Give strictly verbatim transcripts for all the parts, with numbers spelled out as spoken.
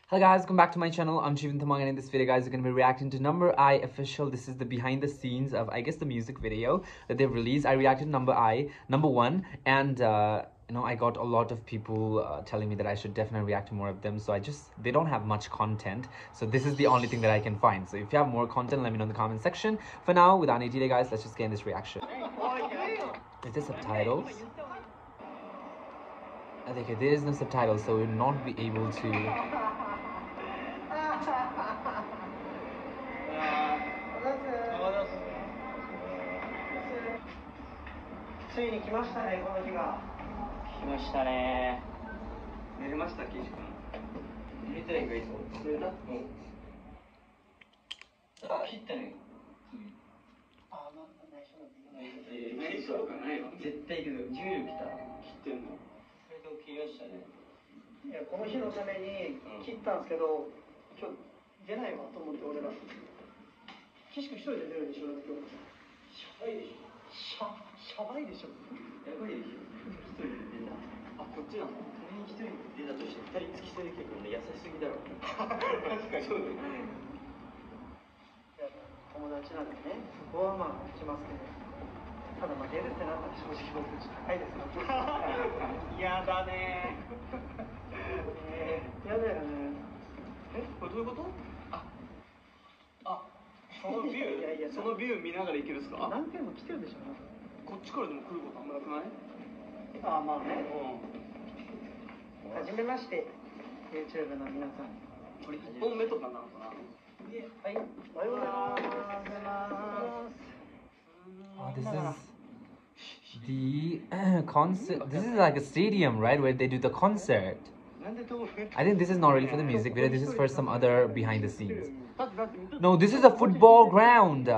Hello guys, welcome back to my channel. I'm Jeevan Thamang, and in this video guys we're going to be reacting to Number I official. This is the behind the scenes of, I guess, the music video that they've released. I reacted to Number I, number one, and uh, you know, I got a lot of people uh, telling me that I should definitely react to more of them. So I just, they don't have much content, so this is the only thing that I can find. So if you have more content, let me know in the comment section. For now, without any delay guys, let's just get in this reaction. Is there subtitles? Okay, there is no subtitles, so we'll not be able to. ついに来ましたね、この日が。来ましたね。寝れました、岸君。寝れたら意外と。寝れた？うん。あ、切ったね。あ、まあ、内緒なんで。内緒とかないわ。絶対けど、重量来た。切ってんの。それと切りましたね。いや、この日のために切ったんですけど、今日出ないわと思って俺ら。岸君一人で出るでしょ、今日。しゃばいでしょ。しゃ、しゃばいでしょ。やばいでしょ。一人で出た。あ、こっちなの。仮に一人で出たとして、二人付き添いできるから優しすぎだろ。確かにそうだよね。友達なんでね、そこはまあ来ますけど。ただまあ出るってなったら正直僕ちょっと高いですよ。嫌だね。えー、嫌だよね。え、これどういうこと？あ、あ。そのビュー、いやいや、そのビュー見ながら行けるんですか？何回も来てるでしょ。こっちからでも来ることあんまなくない？ああ、まあね。うん。はじめまして、YouTube の皆さん。これいっぽんめとかなのかな？はい。おはようございます。 Oh, this is the uh, concert. This is like a stadium, right, where they do the concert. I think this is not really for the music video. This is for some other behind the scenes. No, this is a football ground.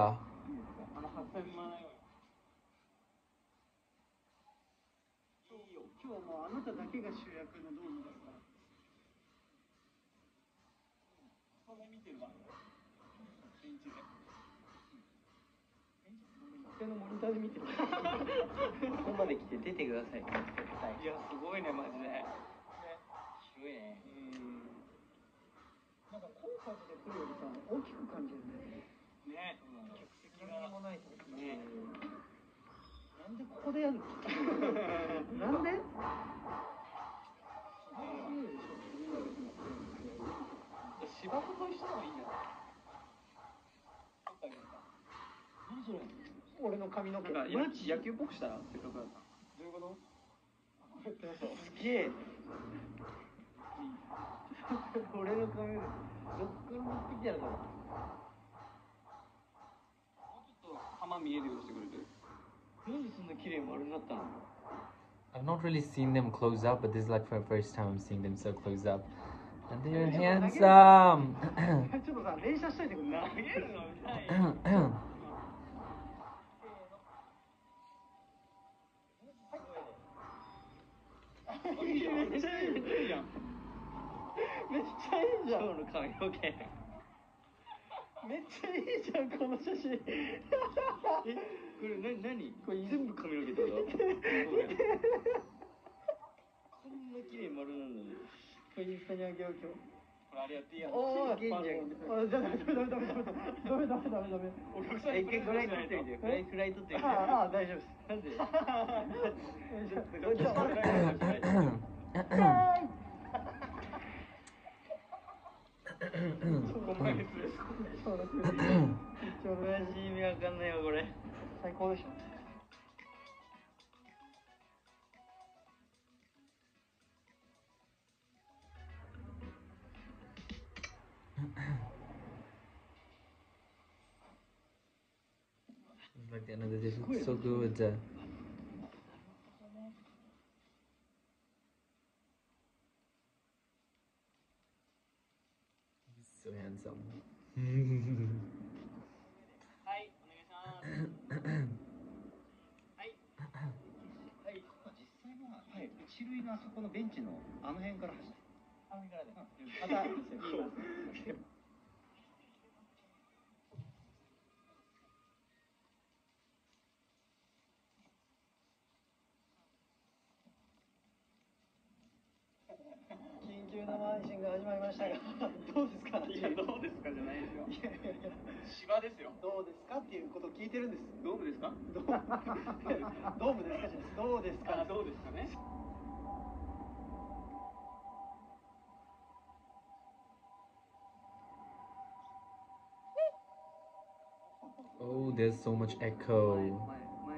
俺の髪の毛が野球っぽくしたらせっかくだった。どういうこと？すげえ。俺の髪どっから持ってきてやるから。もうちょっと浜見えるようにしてくれる？なんでそんな綺麗に丸になったの？ I've not really seen them close up, but this is like for the first time I'm seeing them so close up. And they're handsome. ちょっとさ、連射しといてくれ。投げるのみたい。めっちゃいいじゃん。めっちゃいいじゃん。今日の髪の毛。めっちゃいいじゃん、この写真。え、これな、何？これ全部髪の毛ってこと？こんな綺麗に丸なんだね。これインスタにあげよう今日。これあれやっていいやん。おー、いいじゃん。あ、ダメダメダメダメダメダメダメダメダメ。お客さん一回フライ撮ってみて。フライフライ撮ってみて。ああ、大丈夫です。なんで？意味わかんないよこれ。最高でしょ。 Like the another dish is so good. Uh, he's so handsome. はい、お願いします。はい。はい。実際は、はい、一塁のあそこのベンチのあの辺から走って。あの辺からで。また言います。緊急生配信が始まりましたが。 どうですかっていうことを聞いてるんです。 ドームですか？ どうドームですかじゃないです。どうですか。 あ、どうですかね。 Oh, there's so much echo. 前前の救急車。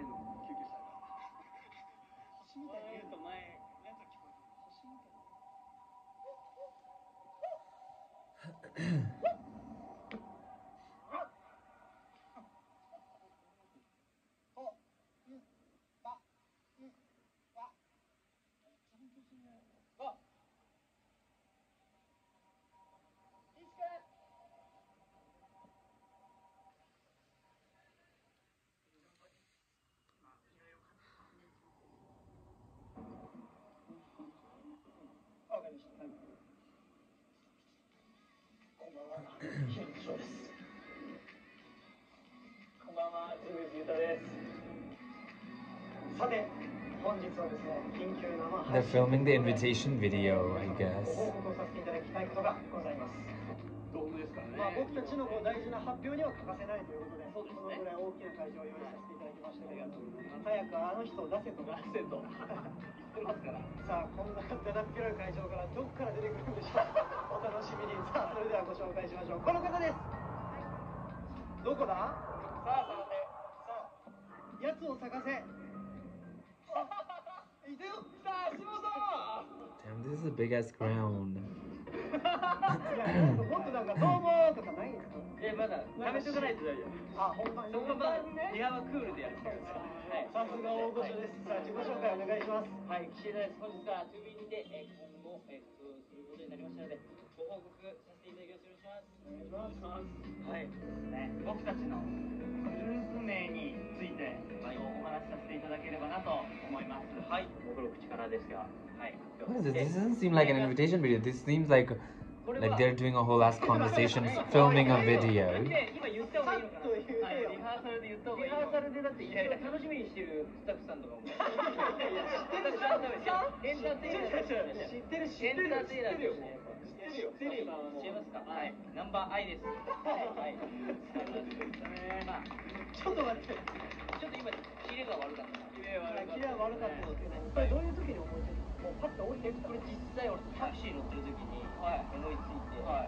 星みたいな。言うと前のやつが聞こえる。星みたいな。こんばんは、ジムズユタです。さて、本日はですね、緊急生配 They're 信 filming the invitation video, I ご guess. 報告をさせていただきたいことがございます。 ドームですからね。 まあ、僕たちのこう大事な発表には欠かせないということで、 そうですねこのぐらい大きな会場を用意させていただきましたけど、 ありがとうございます。 早くあの人を出せと。 ラセット。言ってますから。 さあ、こんなだだっ広い会場からどこから出てくるんでしょう。お楽しみに。さあ、それではご紹介しましょう。この方です。どこだ。さあ、探せ。さあ、やつを探せ。いてよ。さあ、足元。 Damn, this is a big ass ground. いや、もっとなんかどうもとかないんですか。 え、まだやめとかないと大丈夫。 あ、本番。 そこまでリハはクールでやるから。はい。 さすが大御所です。さあ、自己紹介お願いします。 はい、岸田です。本日は トゥービー にて、えー、今後、えー、活動することになりましたので、ご報告させていただきます。よろしくお願いします。お願いします。はい。ね、僕たちのグループ名について、はい、お話しさせていただければなと思います。はい。僕の口からですが、はい。 What is this? This doesn't seem like an invitation video. This seems like like they're doing a whole ass conversation, filming a video. 今言った方がいいのかな。はい、リハーサルで言った方がいい。リハーサルでだって一応楽しみにしてるスタッフさんとかも。知ってるエンターテイナー。知ってる知ってるエンターテイナーですね。知ってるよ。知ってますか。はい。ナンバーアイです。はい。まあちょっと待って。 ちょっと今キレが悪かった。キレ悪かった。 キレ悪かったんですけど、これどういう時に思いついた。もうパッと降りてきた。 これ実際俺タクシー乗ってる時に思いついて、 はい、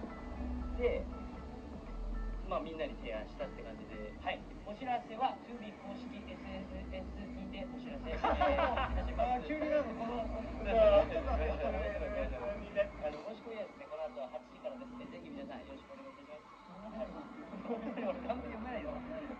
で、まあみんなに提案したって感じで、はい。お知らせは トゥービー 公式 エスエヌエス にてお知らせいたします。 あ、急になんかこの。 あの申し込みはですね、この後ははちじからですね、ぜひ皆さんよろしくお願いいたします。俺完璧読めないよ。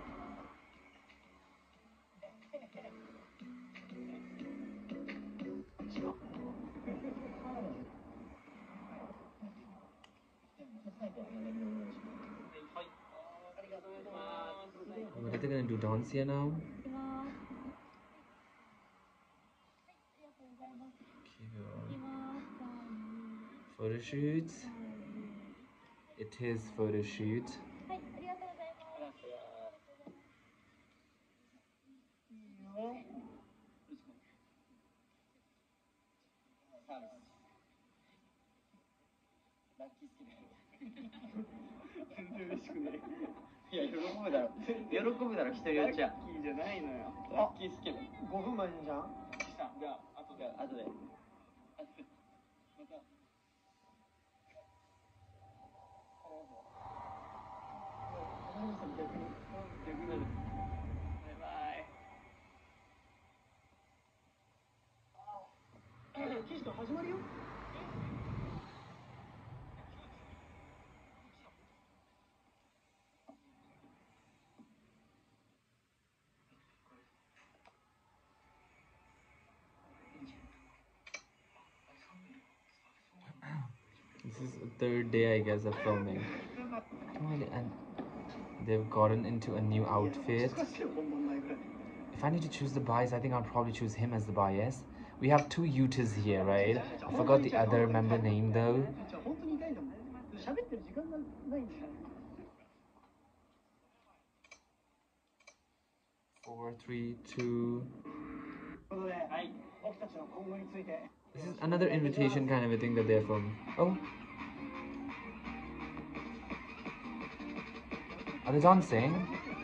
What are they gonna do? Dance here now? Photo shoot. It is photo shoot. いや、喜ぶだろ。喜ぶだろ、人によっちゃ。ラッキーじゃないのよ。ラッキー好きだ。 ごふんまえにじゃん。 じゃあ、後で。後で。また。逆に。逆になる。バイバイ。 キシト始まるよ。 This is the third day, I guess, of filming. And they've gotten into a new outfit. If I need to choose the bias, I think I'll probably choose him as the bias. We have two Yutas here, right? I forgot the other member name though. Four, three, two. This is another invitation kind of a thing that they're filming. Oh. Are they dancing?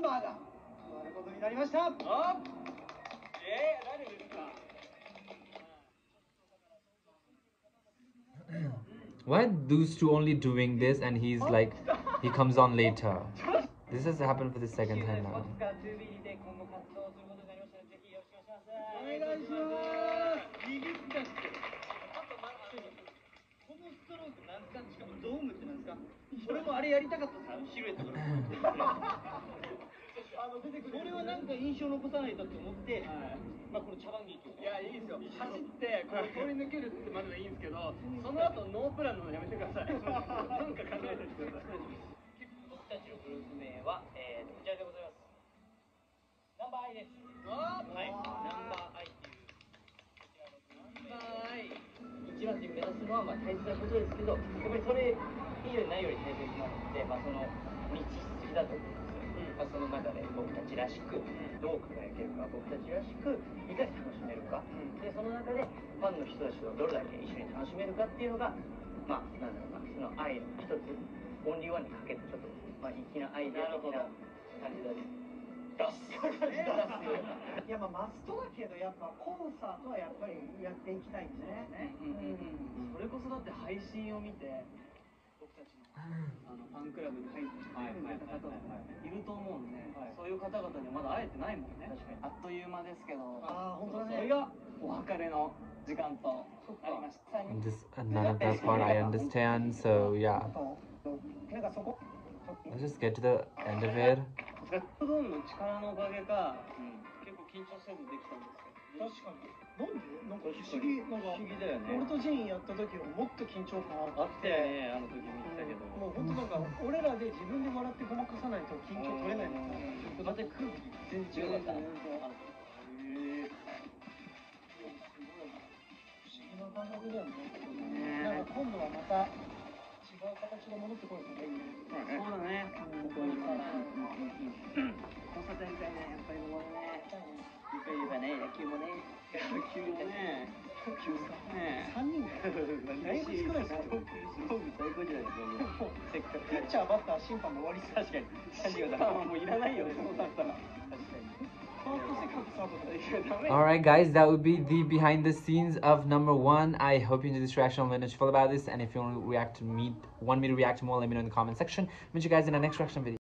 バーが加わることになりました。 あ、えー、誰ですか。 Why are those two only doing this and he's like, he comes on later? This has happened for the second time now. お願いします。ビビったっす。このストロークなんですか。しかもドームってなんですか。俺もあれやりたかったです。シルエットから。あの出てくる。これはなんか印象残さないとって思って、まあこの茶番劇を。いやいいですよ。走ってこう通り抜けるってまではいいんですけど、その後ノープランのやめてください。なんか考えてください。 僕たちのグループ名は、えー、こちらでございます。ナンバーアイです。はい。ナンバーアイっていう。ナンバーアイ。一番って目指すのはまあ大切なことですけど、やっぱりそれいいよりないより大切なので、まあその道筋だと思うんですよ。まあその中で僕たちらしくどう輝けるか、僕たちらしくいかに楽しめるか、でその中でファンの人たちとどれだけ一緒に楽しめるかっていうのが、まあなんだろうな、その愛の一つオンリーワンにかけてちょっとまあ粋なアイデア的な感じだね。出す感じ出すよ。 いやまあマストだけどやっぱコンサートはやっぱりやっていきたいんでね。 それこそだって配信を見て僕たちのあのファンクラブに入ってくれた方とかいると思うんで、そういう方々にまだ会えてないもんね。あっという間ですけど、 ああ本当だね。 それがお別れの時間となりました。 This, none of that's what I understand, so yeah. なんかそこ Let's just get to the end of it. ガットドームの力のおかげか、結構緊張せずできたんですけど。 確かに。なんでなんか不思議なんか不思議だよね。 俺とジェインやった時よりもっと緊張感ああったよね、あの時見てたけど。 もう本当なんか俺らで自分で笑ってごまかさないと緊張取れないのかな。 また空気全然違うかった。へえ。 不思議な感覚だよね。なんか今度はまた違う形が戻ってこるのがいいね。 そうだね。ここに。交差点みたいね、やっぱりもね。やっぱり言えばね、野球もね。野球もね。野球ね。 三人だいぶ少ないですよ。 最高じゃないですか。せっかく。 ピッチャーバッター審判も終わりそう。 確かに。審判はもういらないよね。そうなったら。確かに。 Alright guys, that would be the behind the scenes of number one. I hope you enjoyed this reaction. Let me know what you feel about this, and if you want to react to me want me to react to more, let me know in the comment section. Meet you guys in the next reaction video.